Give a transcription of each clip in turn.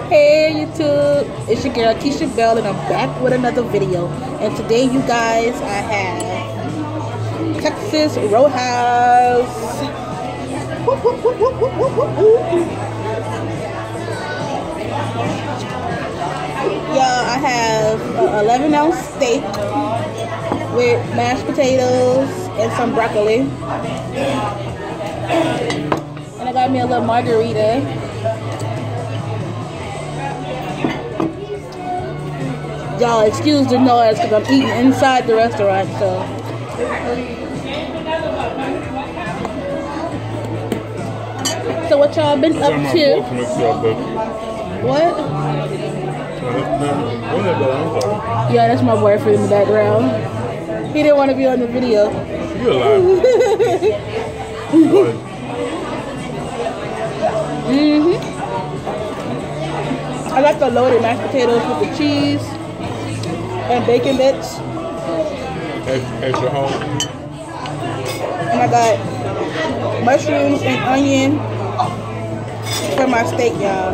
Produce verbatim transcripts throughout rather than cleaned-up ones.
Hey YouTube, it's your girl Keisha Bell and I'm back with another video. And today you guys, I have Texas Roadhouse. Yeah, I have an eleven ounce steak with mashed potatoes and some broccoli. And I got me a little margarita. Y'all, excuse the noise because I'm eating inside the restaurant, so. So what y'all been up to? What? Yeah, that's my boyfriend in the background. He didn't want to be on the video. You're lying. Mm-hmm. I like the loaded mashed potatoes with the cheese and bacon bits. Extra home. And I got mushrooms and onion for my steak, y'all.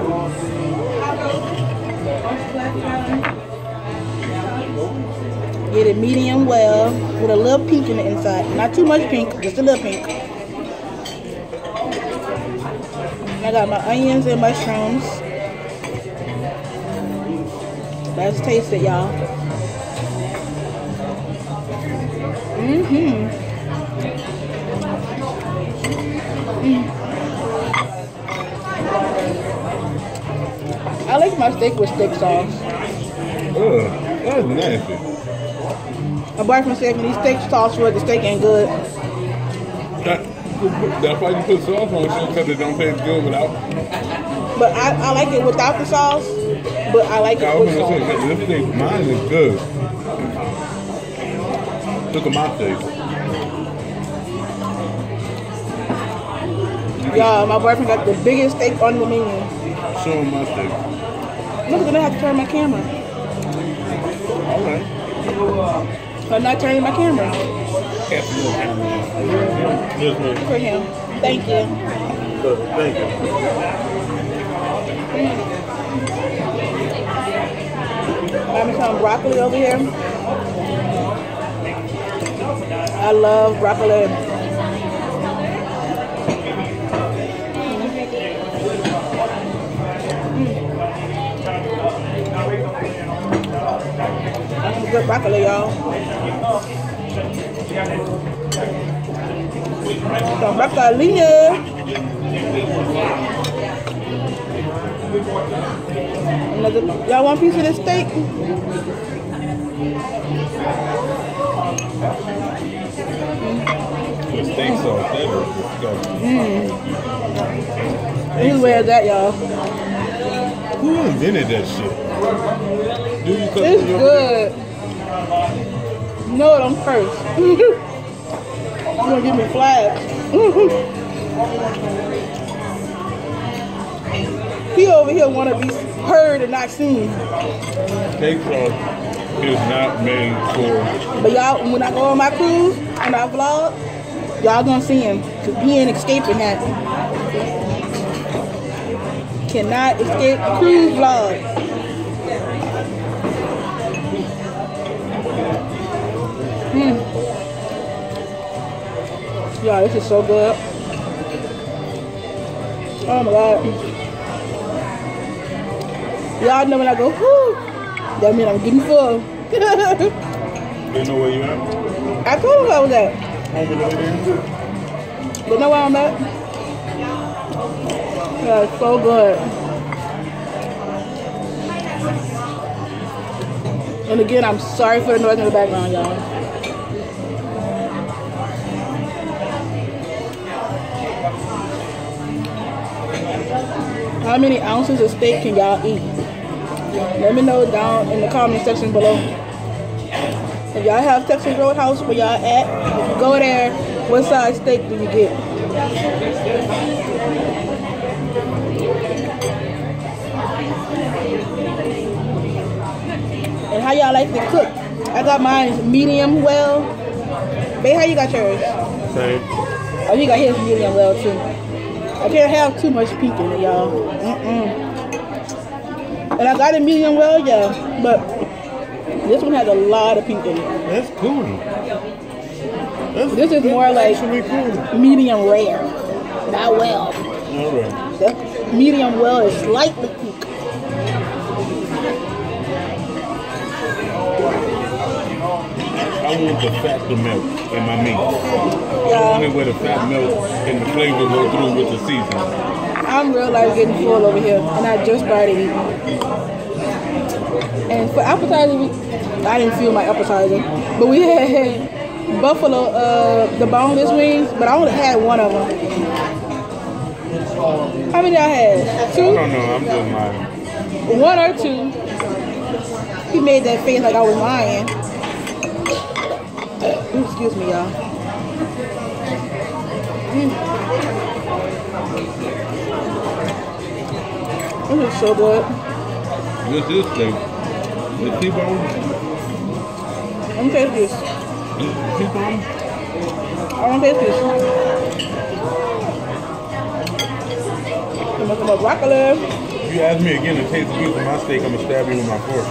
Get it medium well with a little pink in the inside. Not too much pink, just a little pink. I got my onions and mushrooms. Let's taste it, y'all. Mm-hmm. Mm. I like my steak with steak sauce. Ugh, that's nasty. My boyfriend said, "When these steak sauce with the steak ain't good." That, that's why you put sauce on it, because it don't taste good without. But I, I like it without the sauce. But I like it I with was sauce. gonna say, this thing, mine is good. Look at my steak. Yeah, my boyfriend got the biggest steak on the menu. Show him my steak. I'm gonna have to turn my camera. All right. I'm not turning my camera. Yes, ma'am. For him. Thank you. Good, thank you. Got me some broccoli over here. I love broccoli. That's some good broccoli, y'all. Some broccoli. Another, y'all want a piece of this steak? The steak sauce, that is disgusting. Mmm. This is where it's at, y'all. Who invented that shit? Do you cook It's your good. You know what, I'm cursed. You're gonna give me flags. He over here wanna be heard and not seen. steak sauce is not made for. But y'all, when I go on my cruise and I vlog, y'all gonna see him. Cause he ain't escaping that. Cannot escape the cruise vlog. Mm. Yeah, this is so good. Oh my god. Y'all know when I go, whoo, that means I'm getting full. They know where you at? I told them I was at. Over there. They know where I'm at? Yeah, it's so good. And again, I'm sorry for the noise in the background, y'all. How many ounces of steak can y'all eat? Let me know down in the comment section below. If y'all have Texas Roadhouse where y'all at, if you go there, what size steak do you get? And how y'all like to cook? I got mine medium well. Babe, how you got yours? Same. Oh, you got his medium well too. I can't have too much pink in it, y'all. Mm-mm. And I got it medium well, yeah. But this one has a lot of pink in it. That's cool. That's, This is more like actually cool. medium rare. Not well. All right. The medium well is slightly pink. I want the fat to melt in my meat. I Yeah. want it where the fat melts and the flavor go through with the seasoning. I'm real life getting full over here, and I just started eating. And for appetizer, we, I didn't feel my appetizer, but we had buffalo, uh, the boneless wings, but I only had one of them. How many I had? I Two? don't know. I'm just lying. One or two. He made that face like I was lying. Ooh, excuse me, y'all. Mm. This is so good. What's this thing? The T-bone? Let me taste this. T-bone? I want to taste this. Some more broccoli. If you ask me again to taste the piece of my steak, I'm going to stab you with my fork.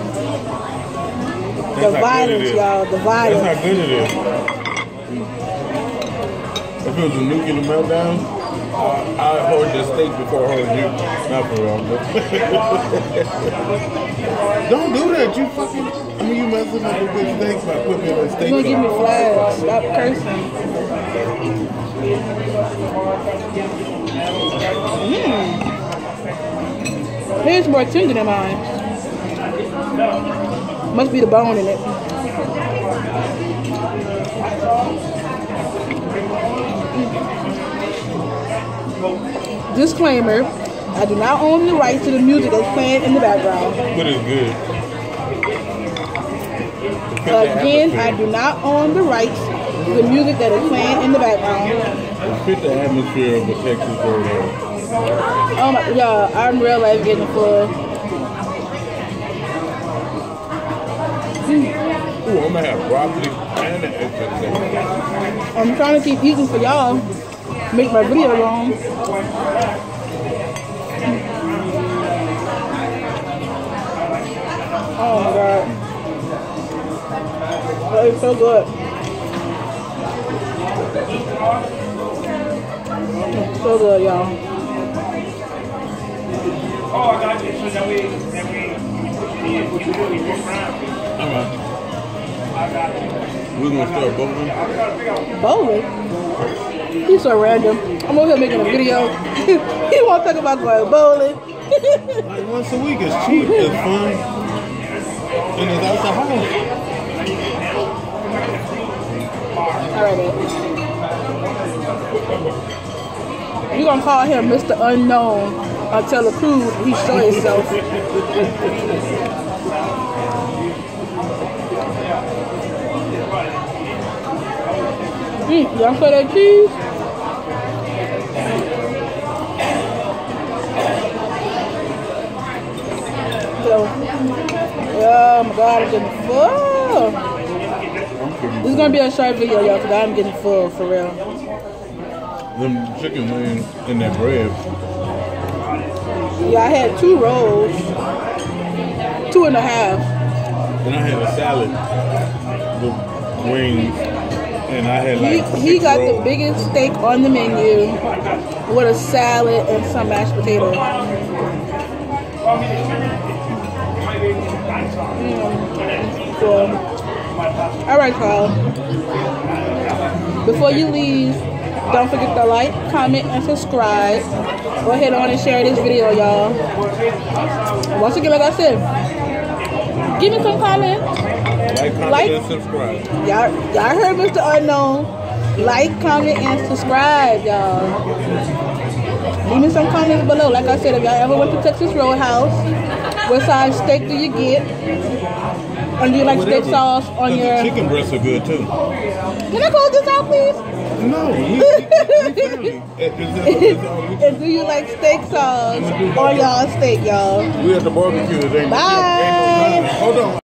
The That's how good it violence, is. y'all. The That's violence. how good it is. If it was a nuclear meltdown, I, I'd hoard the steak before I hoard you. Not for real. But don't do that. You fucking. I mean, you messing up a good steak by putting that steak You're gonna give me on. flags. Stop cursing. Mmm. His more tender than mine. Must be the bone in it. Disclaimer, I do not own the rights to the music that's playing in the background. But it's good. It fit the Again, I atmosphere. do not own the rights to the music that is playing in the background. It fit the atmosphere of the Texas Roadhouse. Oh my, y'all, I'm real life getting full. Ooh, I'm gonna have broccoli and an extra steak. I'm trying to keep eating for y'all. Make my video long. Oh my god. That is so good. It's so good, y'all. Oh, I got you. So that we, that we, what you do, you walk around. Alright. We're gonna start bowling. Bowling? He's so random. I'm over here making a video. He won't talk about going bowling. Like once a week, it's cheap, it's fun, and it's out the house. Alright, we're gonna call him Mister Unknown until the crew he show himself. Mm, y'all saw that cheese? So, oh my god, I'm getting full. This is gonna be a short video, y'all, because I'm getting full for real. Them chicken wings and that bread. Yeah, I had two rolls, two and a half. And I had a salad, the wings, and I had He, like he six got rolls. the biggest steak on the menu with a salad and some mashed potatoes. Mm. So, all right, Carl. Before you leave, don't forget to like, comment, and subscribe. Go ahead on and share this video, y'all. Once again, like I said, give me some comments. Like, comment, Like- and subscribe. Y'all, y'all heard Mister Unknown. Like, comment, and subscribe, y'all. Leave me some comments below. Like I said, if y'all ever went to Texas Roadhouse, what size steak do you get? And do you like steak Whatever. sauce on 'Cause your... the chicken breasts are good too. Can I close this out, please? No, we, we, we family. It's just- it's all- And do you like steak sauce on y'all steak, y'all? we at the barbecue. It ain't, Bye. ain't no time. Hold on.